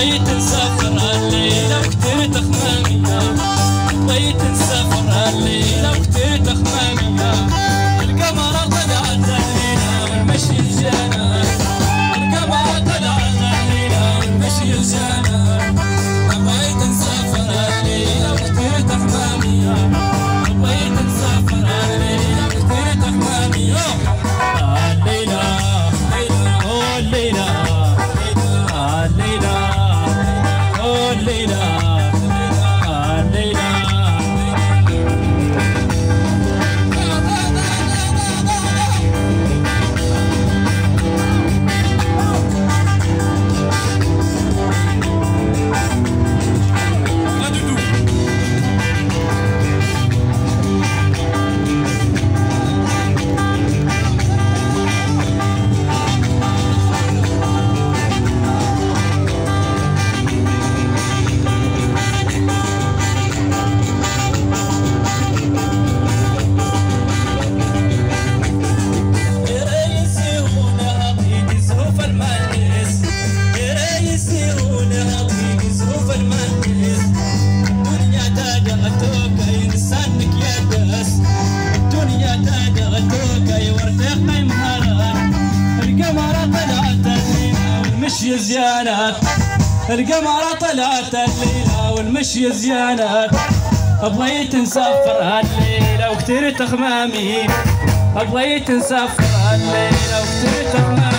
بغيت نسافر هالليلة وكتير تخمامية، بغيت نسافر هالليلة وكتير تخمامية. القمرة طلعت الليلة والمشي جانا، القمرة طلعت الليلة والمشي جانا. بغيت نسافر هالليلة وكتير تخمامية، بغيت نسافر هالليلة وكتير تخمامية. هالليلة الليلة الليلة الليلة الليلة زيانات. القمرة طلعت الليلة والمشي زيانات. بغيت نسافر هالليلة وكتير تخمامي، بغيت نسافر هالليلة وكتير تخمامي.